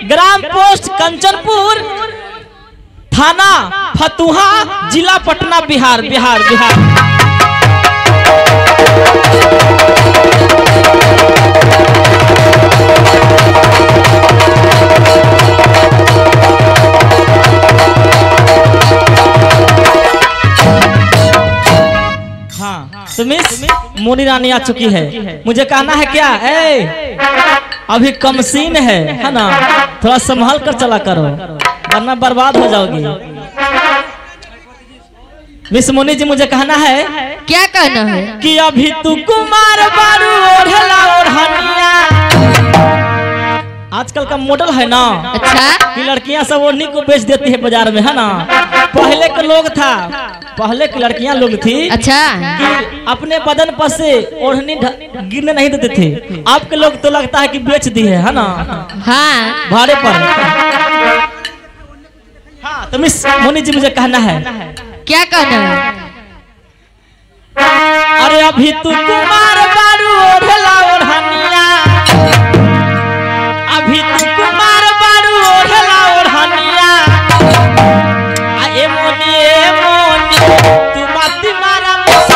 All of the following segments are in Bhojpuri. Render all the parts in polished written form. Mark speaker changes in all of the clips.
Speaker 1: ग्राम पोस्ट कंचनपुर, थाना फतुहा, जिला पटना, बिहार। हाँ, तो मिस मोनी रानी आ चुकी है। मुझे कहना है क्या, अभी कम सीन है ना, थोड़ा संभाल कर चला करो वरना बर्बाद हो जाओगी। मिस मोनी जी, मुझे कहना है।
Speaker 2: क्या कहना है?
Speaker 1: कि अभी तू कुमार बारू ओढ़ला ओढ़निया। आजकल का मॉडल है ना,
Speaker 2: अच्छा,
Speaker 1: कि लड़कियां सब ओढ़नी को बेच देती है बाजार में, है ना। पहले के लोग था, पहले की लड़कियां लोग थी,
Speaker 2: अच्छा,
Speaker 1: कि अपने बदन पर से ओढ़नी गिरने नहीं देते थे। आपके लोग तो लगता है कि बेच दी है ना।
Speaker 2: हाँ,
Speaker 1: भाड़े पर। हाँ, तो मिस मोनी जी, मुझे कहना है।
Speaker 2: क्या कहना है?
Speaker 1: अरे अभी तू कुमार बारू ओढ़ला ओढ़निया, अभी तू कुमार बारू ओढ़ला ओढ़निया। ए मोनी तू माती मारा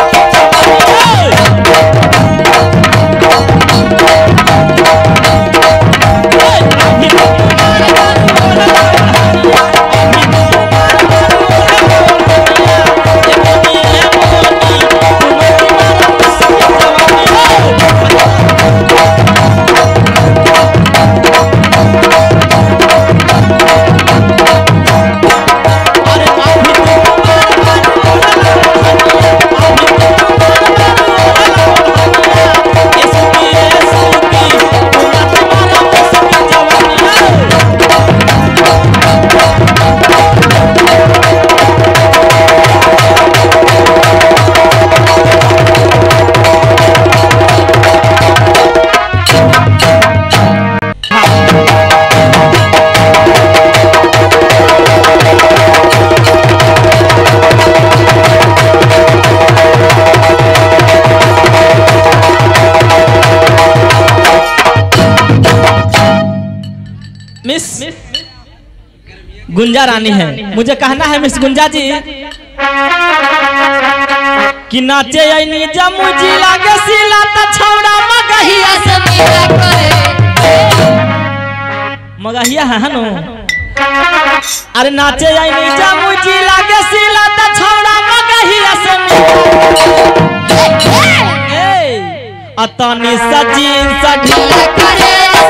Speaker 1: मिस गुंजा रानी है। मुझे कहना है मिस गुंजा जी, कि नाचे आईनी जम्मू जिला के सिला त छौड़ा मगहिया से मिला करे। मगहिया है नो। अरे नाचे आईनी जम्मू जिला के सिला त छौड़ा मगहिया से मिला। अतनी सजीन सढीला करे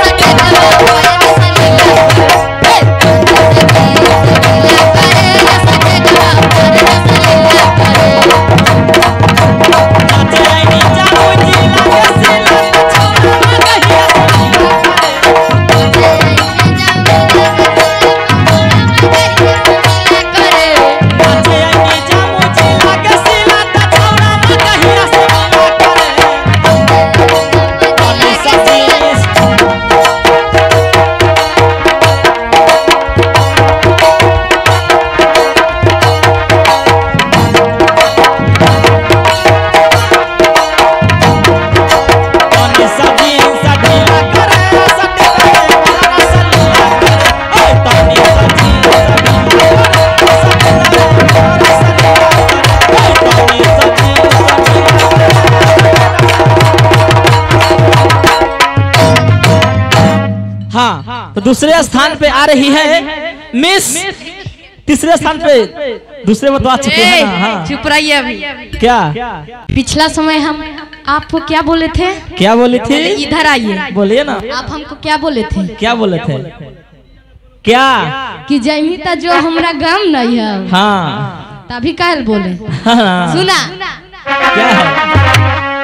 Speaker 1: तो दूसरे स्थान पे आ रही है मिस। तीसरे स्थान पे दूसरे में तो आ चुके हैं ना। हाँ।
Speaker 2: चुप रहिए अभी।
Speaker 1: क्या
Speaker 2: पिछला समय हम आपको क्या बोले थे?
Speaker 1: क्या बोले थे?
Speaker 2: इधर आइए,
Speaker 1: बोलिए ना।
Speaker 2: आप हमको क्या बोले थे?
Speaker 1: क्या बोले थे? क्या
Speaker 2: कि जयमिता जो हमारा गांव नहीं है।
Speaker 1: हाँ,
Speaker 2: तभी काल बोले।
Speaker 1: हाँ।
Speaker 2: सुना
Speaker 1: क्या है?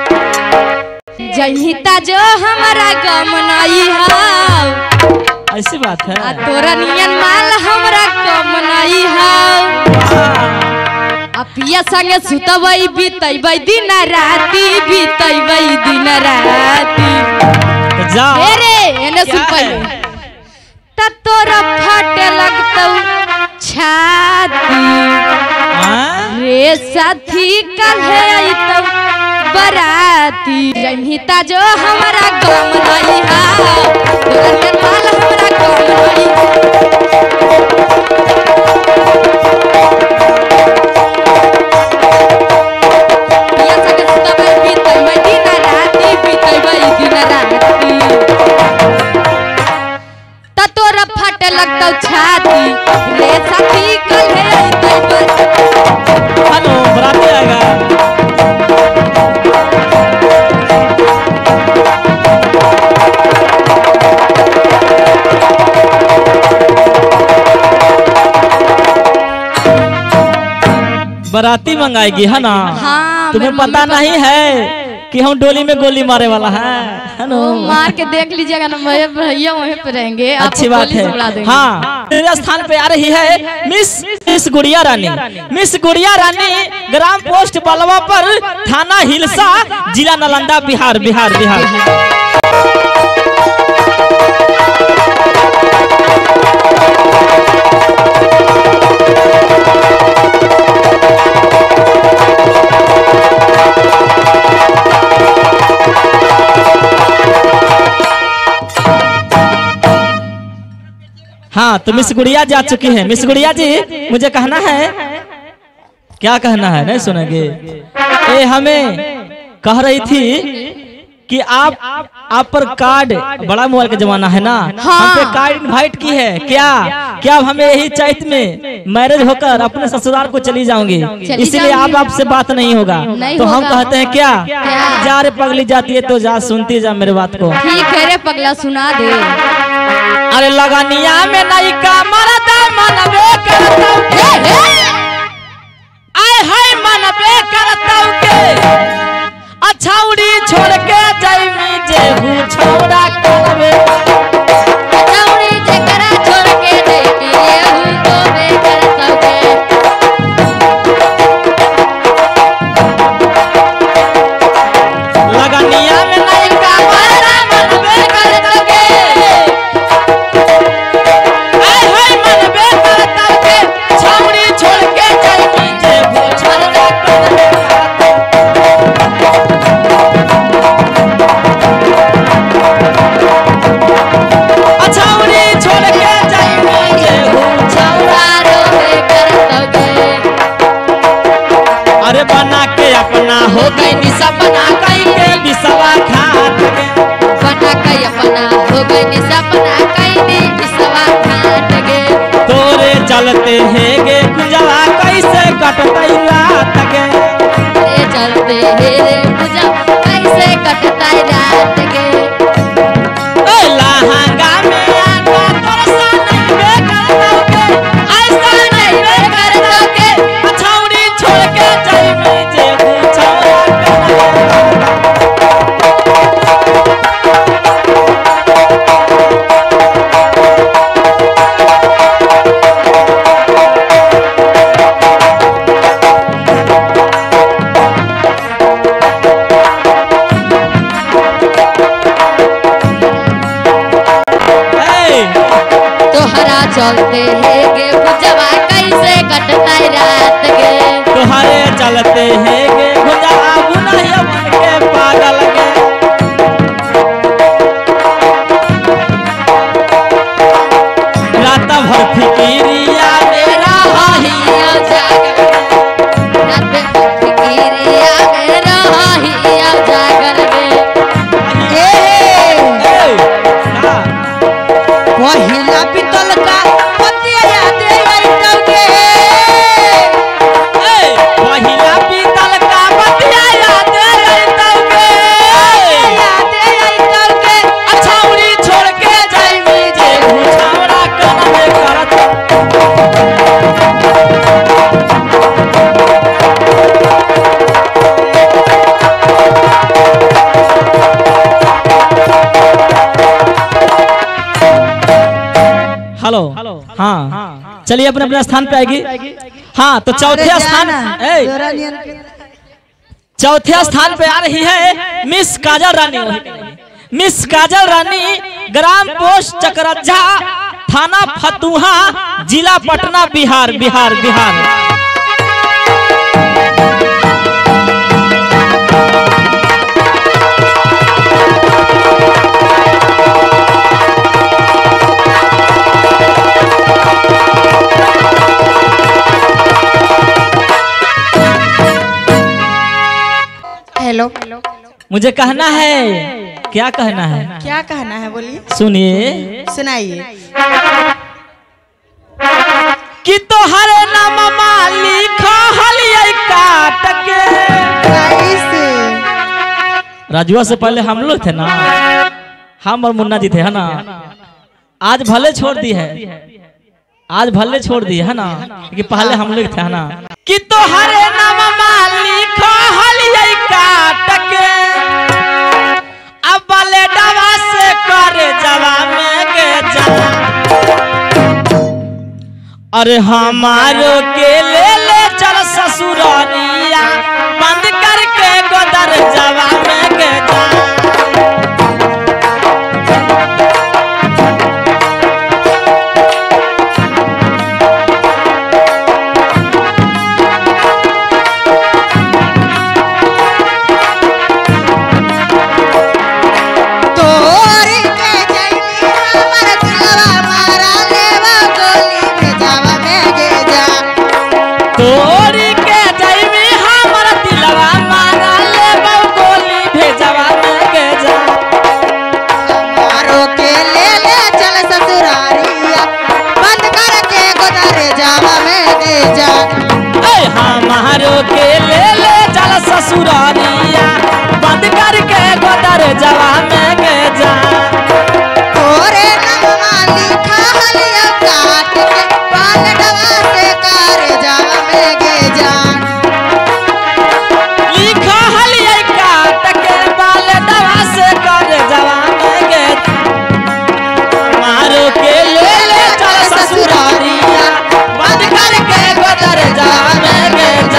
Speaker 2: जयमिता जो हमारा गांव नहीं है।
Speaker 1: ऐसी बात है।
Speaker 2: तोरा नियन माल हमरा कम नहीं है। अपिया संगे सुतबई बीतबई दिन राती, बीतबई दिन राती।
Speaker 1: जा
Speaker 2: रे एने सुन पहिले त तोरा फटे लगतौ छाती। रे साथी कल्हे अइतौ बराती। जयमिता जो हमारा गम नहीं है, तोरा नियन माल हमरा कम नहीं लगता छाती रे साथी कल है
Speaker 1: हेलो बराती आएगा। बराती मंगाएगी है ना।
Speaker 2: हाँ,
Speaker 1: तुम्हें पता नहीं है कि हम डोली में गोली मारे वाला है ना।
Speaker 2: मार के देख लीजिएगा ना, मेरे भैया वहीं पे रहेंगे।
Speaker 1: अच्छी बात है। हाँ, मेरे स्थान पे आ रही है मिस गुड़िया रानी। मिस गुड़िया रानी ग्राम पोस्ट बलवा पर, थाना हिलसा, जिला नालंदा, बिहार बिहार बिहार। हाँ, तो मिस गुड़िया जा चुकी है। मिस गुड़िया जी, मुझे कहना है, क्या कहना है, नहीं सुनेंगे? ये हमें कह रही थी कि आप पर कार्ड, बड़ा मोबाइल का जमाना है ना,
Speaker 2: हाँ।
Speaker 1: हम पे कार्ड इनवाइट की है। क्या हम हमें यही चैत में मैरिज होकर अपने ससुराल को चली जाऊंगी, इसीलिए आपसे बात नहीं होगा। तो हम कहते हैं क्या, जा रे पगली जाती है तो जा, सुनती जा मेरे बात को।
Speaker 2: ठीक है रे पगला, सुना दे।
Speaker 1: अरे लगानिया में नहीं का मरदा मनबे करता आए हाय मनबे करता के, अच्छा उड़ी छोड़ के जाई जेहू छोड़ा करबे,
Speaker 2: अच्छा उड़ी जेकरा छोड़ के जाई जेहू तो बे करता के।
Speaker 1: लगानिया में नहीं का मरदा मनबे करता के, अरे बना के अपना हो गई निशा, बना के बिसवा खाट के,
Speaker 2: बना के अपना हो गई निशा, बना के बिसवा खाट के।
Speaker 1: तोरे चलते है गे गुंजवा कैसे कटतई रात के,
Speaker 2: तोरे चलते है रे गुंजवा कैसे कटतई रात के।
Speaker 1: ओ लहंगा में आका तरसा नहीं बे करता के, ऐसा नहीं बे करता के, छौड़ी छोड़ के जाई जे छौड़ा
Speaker 2: चलते है गे गुंजवा कैसे कटता रात गे,
Speaker 1: तोहरे चलते है गे गुंजवा गुनहिया मन के पागल गे। रात भर फिकिरिया मेरा
Speaker 2: हिया जागल, रात भर फिकिरिया मेरा हिया जागल गे।
Speaker 1: पहिला पितल का पतिया याद आई तौके, पहिला पितल का पतिया याद आई तौके, याद आई तौके, अच्छा उड़ी छोड़ के जाई जे छौड़ा करबे करत। हेलो, हाँ, चलिए अपने अपने स्थान पे आएगी। हाँ, तो चौथे स्थान पे आ रही है मिस काजल रानी। मिस काजल रानी ग्राम पोस्ट चकरज्जा, थाना फतुहा, जिला पटना, बिहार बिहार बिहार।
Speaker 2: हेलो,
Speaker 1: मुझे कहना है, क्या कहना है?
Speaker 3: क्या कहना है बोलिए,
Speaker 1: सुनिए,
Speaker 3: सुनाइए।
Speaker 1: कि तोहरे नाम मालिक हलियै काट के। राजुआ से पहले हम लोग थे ना, हम और मुन्ना जी थे है ना। आज भले छोड़ दी है, आज भले छोड़ दी है ना, कि पहले हम लोग थे है ना। कि तोहरे नाम मालिक हलियै काट के, अब बले डवा से करे जवा में के जा। अरे हमारो के ले ले चल ससुरारिया, बंद करके गोदर जवा में के जा। तोरी के जैवी हमर दिलवा मारा ले गोली भेजवा में के जा।
Speaker 3: मारो के ले ले चल ससुरारिया, बंद करके गोदर जावा में के जा।
Speaker 1: हमारो के ले ले चल ससुरारिया, बंद करके गोदर जवा में के जा।
Speaker 3: तोरे नाम मालिक हलियै काट के, बाल डवा से करे जावा में के जा।
Speaker 1: लिखा हलियै काट के, बाल डवा से करे जवा में के। मारो के ले ले चल ससुरारिया, बंद करके गोदर जवा में के जा।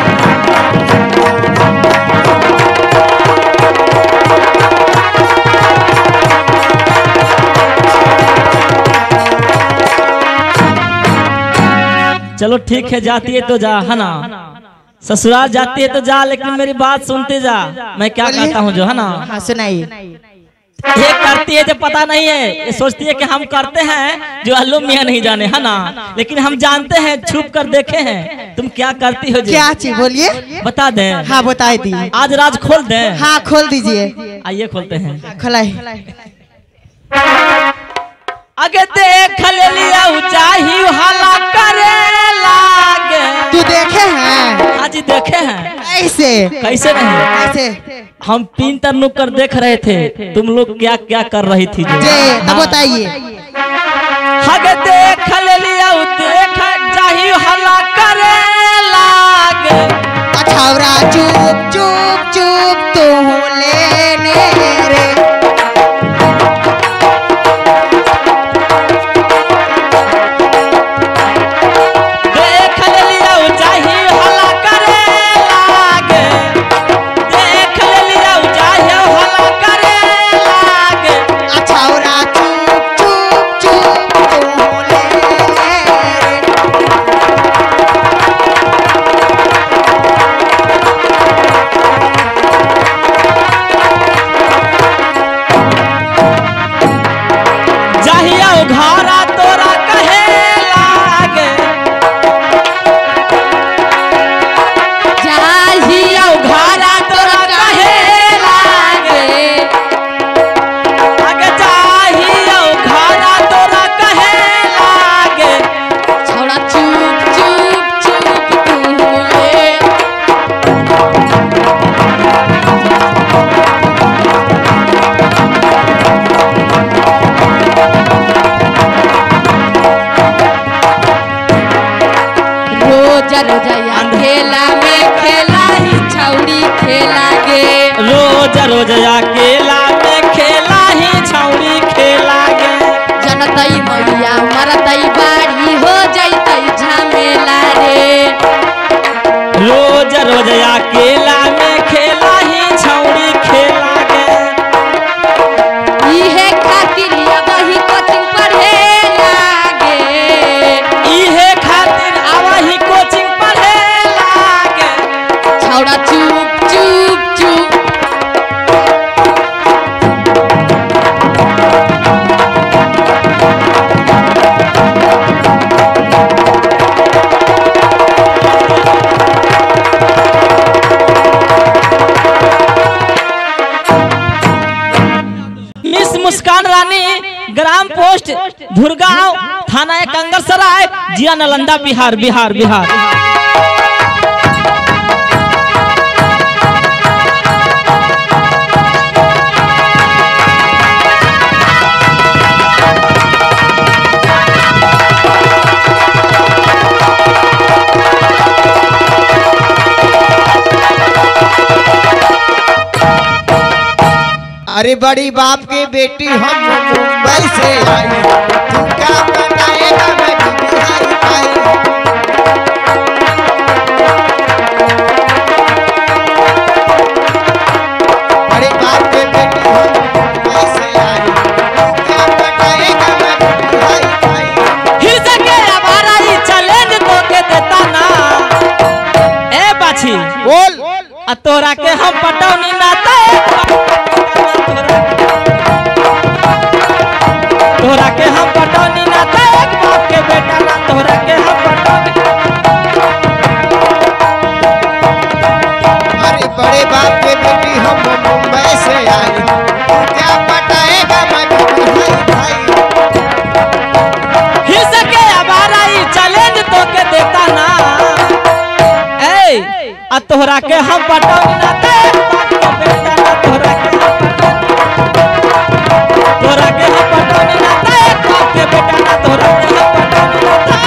Speaker 1: चलो ठीक है, जाती है तो जा है ना, ससुराल जाती है तो जा, लेकिन मेरी बात सुनते जा। मैं क्या कहता हूँ जो है ना,
Speaker 3: हाँ सुनाइए।
Speaker 1: ये करती है जो पता नहीं है, ये सोचती है कि हम करते हैं जो अल्लू मियाँ नहीं जाने है ना, लेकिन हम जानते हैं, छुप कर देखे हैं तुम क्या करती हो।
Speaker 3: क्या चीज बोलिए,
Speaker 1: बता दें।
Speaker 3: हाँ बताई दी।
Speaker 1: आज राज खोल दें।
Speaker 3: हाँ खोल दीजिए।
Speaker 1: आइए खोलते हैं।
Speaker 3: खोलाई।
Speaker 1: आगे देख ले लिया चाही हला करे लागे।
Speaker 3: तू देखे हैं?
Speaker 1: हाँ जी देखे हैं।
Speaker 3: ऐसे
Speaker 1: कैसे नहीं,
Speaker 3: ऐसे
Speaker 1: हम पिन तर नुकर देख रहे थे, तुम लोग क्या क्या कर रही थी जो।
Speaker 3: जे तब बताइए।
Speaker 1: आगे देख ले लिया देख चाही हला करे लागे।
Speaker 3: छौरा चुप चुप चुप तू लेने रे।
Speaker 1: देख ले लिया चाही हला करे लागे। देख ले लिया चाही हला करे लागे।
Speaker 3: छौरा चुप चुप चुप तू लेने रे।
Speaker 1: जाहिया घरा तोरा कहे लागे। जाहिया घरा तोरा कहे लागे। आगे जाहिया घरा तोरा कहे लागे।
Speaker 2: छोड़ा चुप चुप चुप तू ले। रोज रोजया खेला में खेला ही छौड़ी खेला गे।
Speaker 1: रोज रोज अकेला में खेला ही छौड़ी खेला गे।
Speaker 2: जनतई मैया मरतई बाड़ी हो जैतई झमेला रे।
Speaker 1: रोज रोज अकेला में खेला ही छौड़ी खेला गे।
Speaker 2: इहे खातिर वही कोचिंग पढ़े लागे।
Speaker 1: इहे खातिर आवही कोचिंग पढ़े लागे।
Speaker 2: छौड़ा चुप चुप चुप।
Speaker 1: पोस्ट धुरगांव, थाना कंगरसराय, जिला नालंदा, बिहार बिहार बिहार।
Speaker 3: अरे बड़ी बाप की बेटी हम मुंबई से आई, तू क्या बताएगा मैं बिहारी आई। बड़ी बाप की बेटी हम मुंबई से आई, तू क्या बताएगा मैं बिहारी आई।
Speaker 1: हिल सके हमारा ही चैलेंज तो के देता ना। ए बाछी
Speaker 3: बोल
Speaker 1: आ तोरा के हम पटौनी नाता, तोरा के हम पटौनी नाता, एक बाप के बेटा ना, तोरा के हम पटौनी।
Speaker 3: अरे बड़े बाप के बेटी हम मुंबई से आई, तू क्या पटाएगा मैं बिहारी भाई।
Speaker 1: हिल सके हमारा ही चैलेंज तो के देता ना। ए आ तोरा के हम पटौनी नाता, एक बाप के बेटा ना, तोरा के हम पटौनी, तोरा के हम पटौनी नाता, एक बाप के बेटा ना, तोरा के हम पटौनी नाता।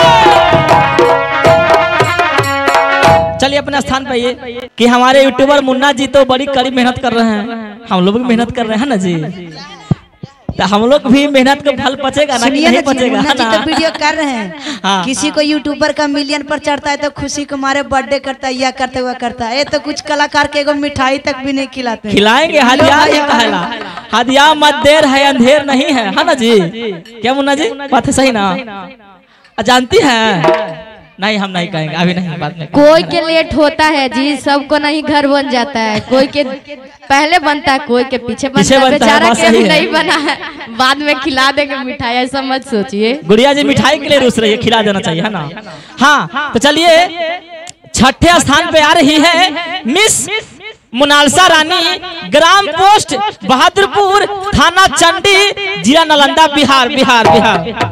Speaker 1: चलिए अपने स्थान पे ये कि हमारे यूट्यूबर मुन्ना जी तो बड़ी कड़ी मेहनत कर रहे हैं, हम लोग भी मेहनत कर रहे हैं ना जी, तो हम लोग भी मेहनत का फल पचेगा ना कि नहीं पचेगा
Speaker 4: मुन्ना जी
Speaker 1: ना?
Speaker 4: तो वीडियो कर रहे हैं।
Speaker 1: हाँ।
Speaker 4: किसी को यूट्यूबर का मिलियन पर चढ़ता है तो खुशी को मारे बर्थडे करता है, या करते हुआ करता है। ये तो कुछ कलाकार के एगो मिठाई तक भी नहीं खिलाते।
Speaker 1: खिलाएंगे, हदिया ये कहला, हदिया मत देर है अंधेर नहीं है ना जी? क्या मुन्ना जी बात है सही ना? जानती हैं? नहीं हम नहीं कहेंगे अभी, नहीं बात में।
Speaker 2: कोई के लेट होता है जी, सबको नहीं घर बन जाता है, कोई के पहले बनता है, कोई के पीछे बनता है।
Speaker 1: बनता है,
Speaker 2: बेचारा
Speaker 1: बात
Speaker 2: के
Speaker 1: सही
Speaker 2: भी
Speaker 1: है।
Speaker 2: नहीं बना है, बाद में खिला देंगे मिठाई, ऐसा मत सोचिए।
Speaker 1: गुड़िया जी मिठाई के लिए रूस रही है, खिला देना चाहिए है ना? हाँ तो चलिए छठे स्थान पे आ रही है मिस मोनालिसा रानी, ग्राम पोस्ट बहादुरपुर, थाना चंडी, जिला नालंदा, बिहार बिहार बिहार।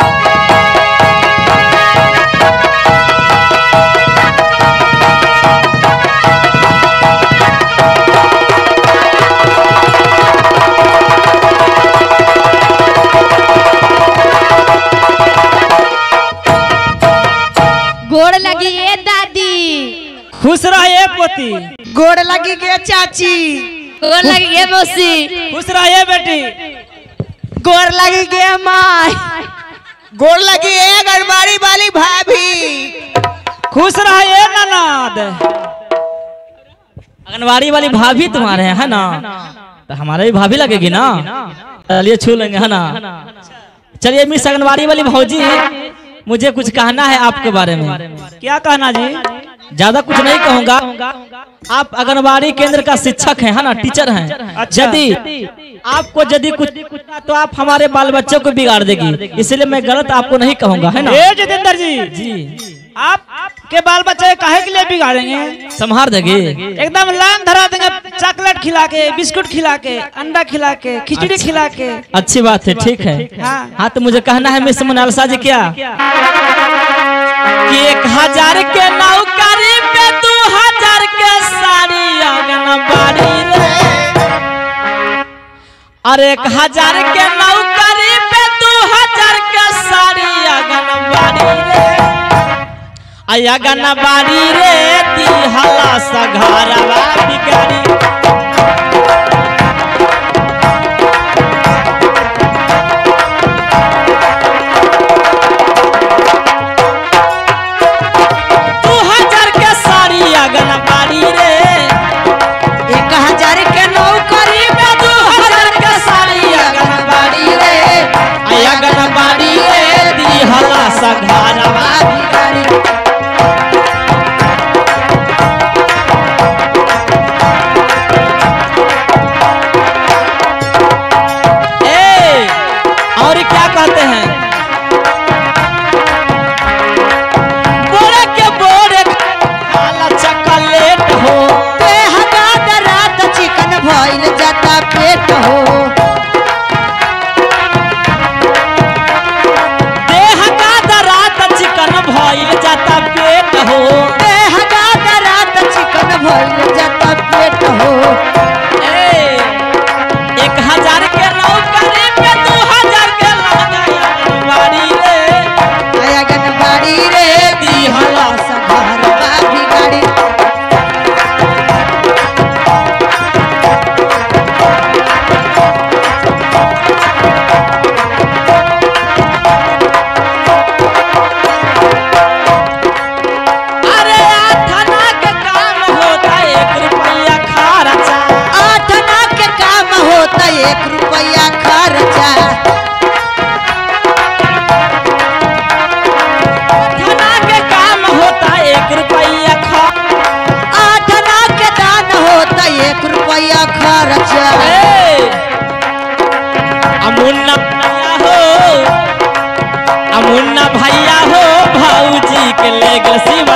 Speaker 2: गोड़ लगी ये दादी,
Speaker 1: खुश रहिए पोती,
Speaker 4: गोड़ लगी के चाची,
Speaker 2: गोड़ लगी ये मौसी,
Speaker 1: खुश रहिए बेटी,
Speaker 4: गोड़ लगी के माँ,
Speaker 3: गोड़ लगी है गड़बाड़ी वाली भाभी,
Speaker 1: खुश रहिए ननद। आंगनबाड़ी वाली भाभी तुम्हारे हैं है ना? तो हमारे भी भाभी लगेगी ना? चलिए छू लेंगे है ना? चलिए मिस आंगनबाड़ी वाली भौजी, मुझे कुछ कहना है आपके बारे में। क्या कहना जी? ज्यादा कुछ नहीं कहूँगा। आप आंगनबाड़ी केंद्र का शिक्षक हैं है ना, टीचर हैं। यदि आपको यदि कुछ तो आप हमारे बाल बच्चों को बिगाड़ देगी, इसलिए मैं गलत आपको नहीं कहूँगा है ना?
Speaker 5: जितेंद्र जी
Speaker 1: जी
Speaker 5: आपके बाल बच्चे काहे के लिए बिगाड़ेंगे?
Speaker 1: संभार देगी,
Speaker 5: एकदम लान धरा देंगे, चॉकलेट खिला के, बिस्कुट खिला के, अंडा खिला के, खिचड़ी खिला के।
Speaker 1: अच्छी बात है, ठीक है। हाँ तो मुझे कहना है मिस मोनालिसा जी क्या कि 1000 के नौकरी पे 2000 के साड़ी आंगनबाड़ी रे, अरे 1000 के नौकरी पे 2000 के साड़ी आंगनबाड़ी रे, आंगनबाड़ी रे दिहला सघरवा बिगाड़ी।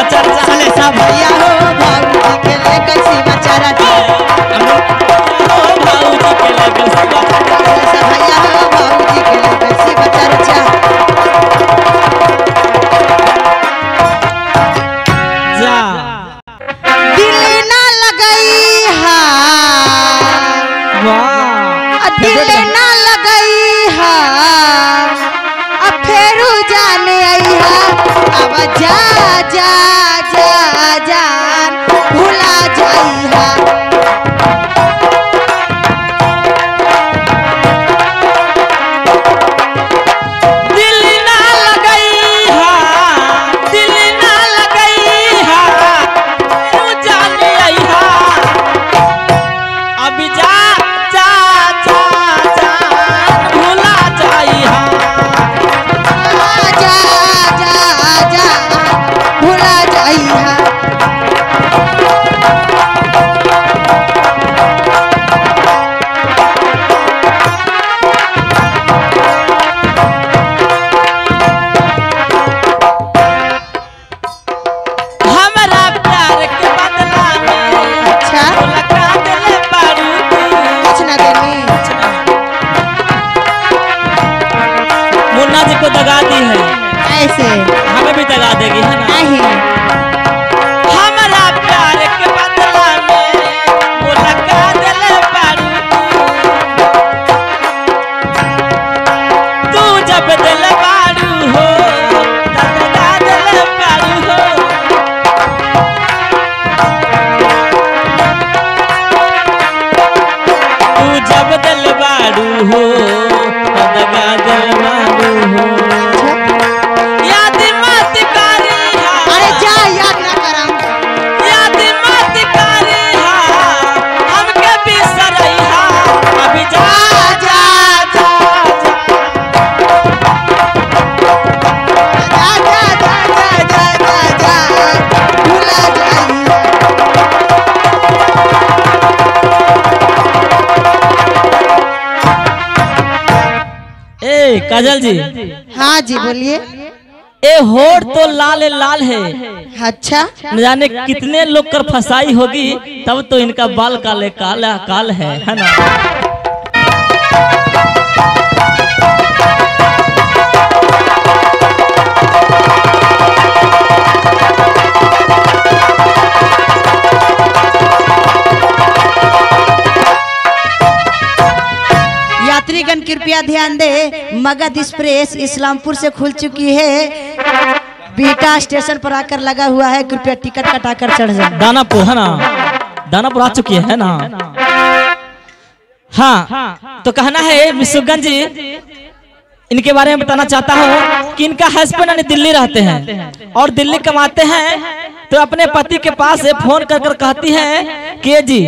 Speaker 1: चर्चा
Speaker 3: चले सब भैया हो भाऊजी के लेकर शिव चर्चा
Speaker 1: ओ भाऊजी के लेकर शिव चर्चा
Speaker 3: चले सब भैया हो भाऊजी के लेकर शिव चर्चा
Speaker 1: जा
Speaker 3: दिल ना लगई हा
Speaker 1: वाह
Speaker 3: दिल ना लगई हा अब फेरू जाने आई हा अब जा जा जा जान भुला जाई हा
Speaker 1: दिल ना लगई हा दिल ना लगई हा तू जाने आई हा अब जा जा जा जा भुला जाई हा
Speaker 3: जा जा जा भुला जाई हा
Speaker 1: हमरा प्यार के बदला में
Speaker 3: अच्छा
Speaker 1: लगा दिले बारू
Speaker 3: कुछ ना देनी
Speaker 1: मुन्ना जी को दगा दी है
Speaker 3: ऐसे
Speaker 1: हमें भी दगा देगी है ना
Speaker 3: नहीं
Speaker 1: हमरा प्यार के बदला में वो लगा दिले बारू तू जब दिल बारू हो तब लगा दिले बारू हो तू जब दिल बारू हो तब लगा दिल बारू हो याद मत करी
Speaker 3: अरे जा याद ना करम
Speaker 1: याद मत करी हमके बिसरई अभी जा जा जा
Speaker 3: जा जा जा जा जा जा भुला जाई
Speaker 1: ए काजल जी
Speaker 3: हाँ जी बोलिए
Speaker 1: ए होठ तो लाल लाल है
Speaker 3: अच्छा
Speaker 1: न जाने कितने लोग कर फसाई होगी तब तो इनका बाल काले काला काल है ना
Speaker 4: यात्रीगण कृपया ध्यान दे मगध एक्सप्रेस इस्लामपुर से खुल चुकी है बीटा स्टेशन पर आकर लगा हुआ है कृपया टिकट कटाकर चढ़ जाए
Speaker 1: दानापुर है ना दानापुर आ चुकी है ना हाँ तो कहना है मिसुगन जी इनके बारे में बताना चाहता हूँ कि इनका हस्बैंड दिल्ली रहते हैं और दिल्ली कमाते हैं तो अपने पति के पास फोन कर कर कहती है कि जी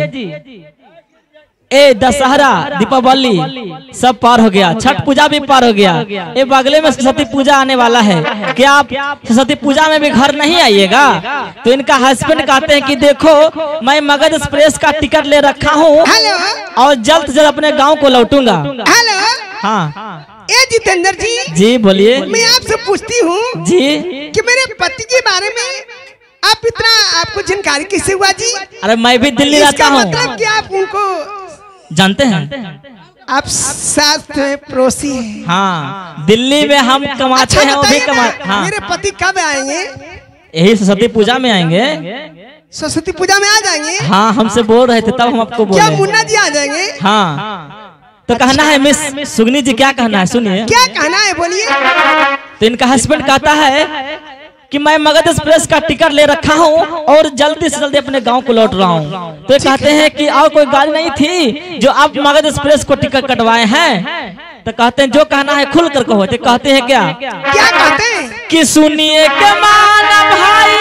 Speaker 1: ए दशहरा दीपावली सब पार हो गया छठ पूजा भी पार हो गया ये बगले में सरस्वती पूजा आने वाला है क्या आप सरस्वती पूजा में भी घर नहीं आइएगा तो इनका हस्बैंड कहते हैं कि देखो मैं मगध एक्सप्रेस का टिकट ले रखा हूँ और जल्द से जल्द अपने गांव को लौटूंगा
Speaker 6: हेलो
Speaker 1: हाँ
Speaker 6: ए जितेंद्र जी
Speaker 1: जी बोलिए
Speaker 6: मैं आपसे पूछती हूँ
Speaker 1: जी
Speaker 6: कि मेरे पति के बारे में आप इतना आपको जानकारी कैसे हुआ जी?
Speaker 1: अरे मैं भी दिल्ली रहता
Speaker 6: इसका
Speaker 1: हूँ
Speaker 6: मतलब कि आप उनको
Speaker 1: जानते हैं
Speaker 6: आप साथ में पड़ोसी हैं।
Speaker 1: हाँ दिल्ली में हम कमाते हैं वो भी
Speaker 6: बताइए
Speaker 1: कमा
Speaker 6: ना,
Speaker 1: हाँ
Speaker 6: मेरे पति कब आएंगे?
Speaker 1: यही सरस्वती पूजा में आएंगे
Speaker 6: सरस्वती पूजा में आ जाएंगे?
Speaker 1: हाँ हमसे बोल रहे थे तब हम आपको बोले
Speaker 6: क्या मुन्ना जी आ जाएंगे?
Speaker 1: हाँ तो कहना है मिस सुगनी जी क्या कहना है सुनिए
Speaker 6: क्या कहना है बोलिए।
Speaker 1: तो इनका हस्बैंड कहता है कि मैं मगध एक्सप्रेस का टिकट ले रखा हूँ और जल्दी से जल्दी अपने गांव को लौट रहा हूँ तो ये कहते हैं कि और कोई गाड़ी नहीं थी जो आप मगध एक्सप्रेस को टिकट कटवाए हैं तो कहते हैं जो कहना है खुल कर कहो तो कहते हैं क्या
Speaker 6: क्या कहते हैं?
Speaker 1: कि सुनिए के माना भाई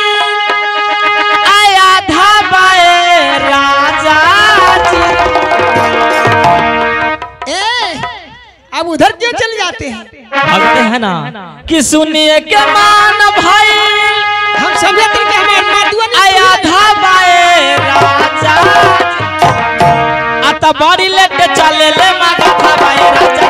Speaker 1: आया था बाए राजा
Speaker 6: ए, अब उधर क्यों चले जाते हैं?
Speaker 1: भागते हैं ना कि सुनिए के मान भाई
Speaker 6: हम समझते हैं कि हमारे मातुआ ने
Speaker 1: आया था बाए राजा आता बड़ी लेटे चले ले मागा था बाए राजा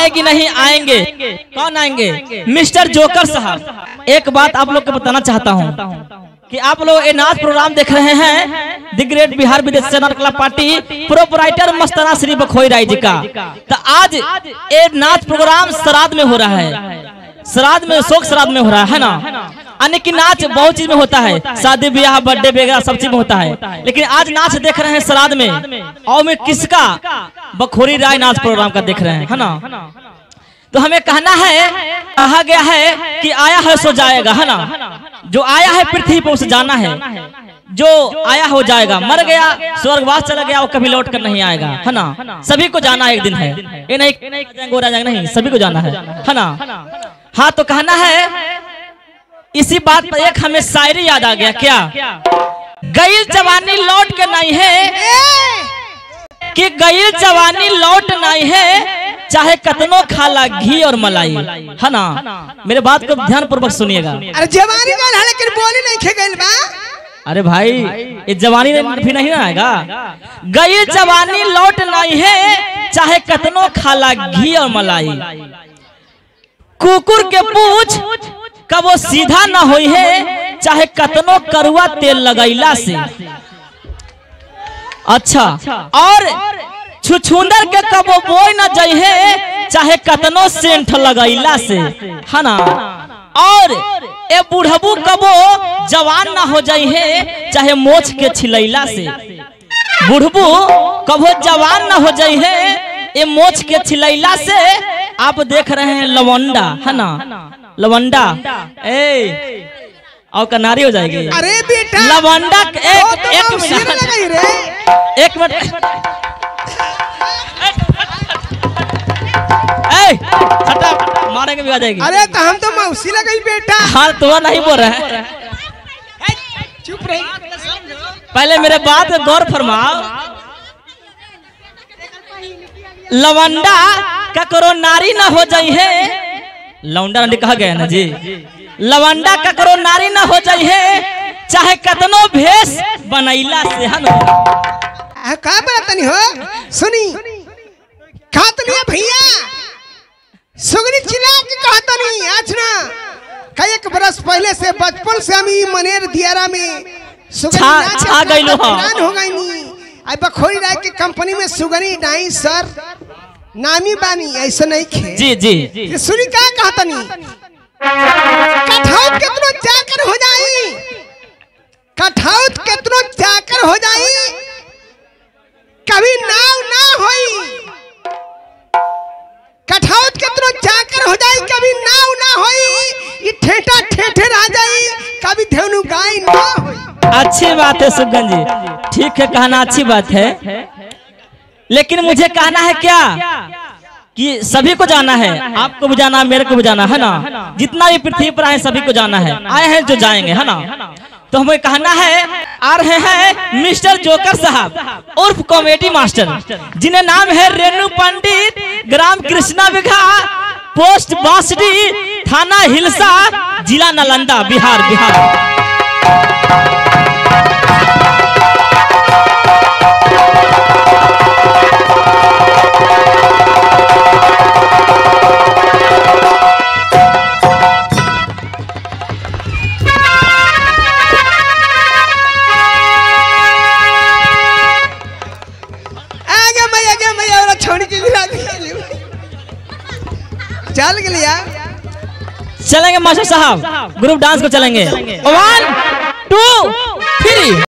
Speaker 1: आएगी नहीं, आएंगे। कौन आएंगे? मिस्टर जोकर साहब। एक बात आप लोग को बताना चाहता हूँ कि आप लोग ये नाच प्रोग्राम देख रहे हैं द ग्रेट बिहार विदेश चैनल क्लब पार्टी प्रोपराइटर मस्ताना श्री बखोई राय जी का। तो आज ये नाच प्रोग्राम श्राद्ध में हो रहा है, श्राद्ध में, शोक श्राद्ध में हो रहा है ना। यानी कि नाच बहुत चीज में होता है, शादी ब्याह बर्थडे वगैरह सब चीज में होता है, लेकिन आज नाच देख रहे हैं श्राद्ध में। और मैं किसका? बखोरी राय नाच प्रोग्राम का देख रहे हैं, है ना। तो हमें कहना है, कहा गया है कि आया है सो जाएगा, है ना। जो आया है पृथ्वी पर उसे जाना है, जो आया हो जाएगा। मर गया, स्वर्गवास चला गया, वो कभी लौट कर नहीं आएगा, है ना। सभी को जाना एक दिन है, ये नहीं गोरा जाएगा, नहीं, सभी को जाना है ना। हाँ, तो कहना है, इसी बात पर एक हमें शायरी याद आ गया। क्या? गई जवानी लौट के नहीं है, कि गई जवानी लौट नहीं है, चाहे कतनो खाला घी और मलाई, है ना। मेरे बात को ध्यान पूर्वक सुनिएगा।
Speaker 6: अरे जवानी का है लेकिन बोली नहीं खे गइल बा।
Speaker 1: अरे भाई, ये जवानी भी नहीं ना आएगा। गई जवानी लौट नहीं है, चाहे कतनो खाला घी और मलाई। कुकुर के पूछ कब वो सीधा ना होई है, चाहे कतनो करुआ तेल लगैला से। अच्छा, और छुछुंदर के कब वो बोई न जाई है, चाहे कतनो सेंठ लगैला से, है ना। और ए बुढ़बू कबो जवान ना हो जाई है, चाहे मोछ के छिलैला से। बुढ़बू कबो जवान ना हो जाई है, ये मोछ के छिलैला से। आप देख रहे हैं लवंडा, है ना, लवंडा। और कनारी हो जाएगी।
Speaker 6: अरे बेटा
Speaker 1: लवंडा, एक मिनट, मारेंगे भी आ जाएगी।
Speaker 6: अरे तो हम तो मौसी लगई बेटा।
Speaker 1: हाँ, तो नहीं बोल रहे हैं,
Speaker 6: चुप रही।
Speaker 1: पहले मेरे बात में गौर फरमाओ। लवंडा का करो नारी ना हो जाई है, लवंडा ने कहा गया ना जी। लवंडा का करो नारी ना हो जाई है, चाहे कतनो भेष बनैला से, है ना।
Speaker 6: का बतानी हो? सुनी कहत लिया भैया, सुगनी चिल्ला के कहत नहीं। आज ना कई एक बरस पहले से, बचपन से हम मनेर दियारा में
Speaker 1: छा गइलो हो
Speaker 6: गई नी। आई बखोरी राय की कंपनी में सुगनी डाई सर नामी बानी, ऐसा नहीं खे।
Speaker 1: जी जी।
Speaker 6: सुनी का कहत नहीं, कठाउत कितनो जाकर हो जाई, कठाउत कितनो जाकर हो जाई, कभी नाव ना होई। कठाउत कितनो जाकर हो जाई, कभी नाव ना होई। ये ठेठा ठेठे रह जाई, कभी धेनु गाय ना होई।
Speaker 1: अच्छी बात है सुगन जी, ठीक है, कहना अच्छी बात है, लेकिन मुझे कहना है क्या कि सभी को जाना है। आपको भी जाना है, मेरे को भी जाना है ना। जितना भी पृथ्वी पर आए सभी को जाना है, आए हैं जो जाएंगे, है ना। तो हमें कहना है, आ रहे हैं मिस्टर जोकर साहब उर्फ कॉमेडी मास्टर, जिन्हें नाम है रेणु पंडित, ग्राम कृष्णा बिघा, पोस्ट बांसडी, थाना हिलसा, जिला नालंदा, बिहार।
Speaker 6: चल गया,
Speaker 1: चलेंगे मास्टर साहब, ग्रुप डांस को चलेंगे। 1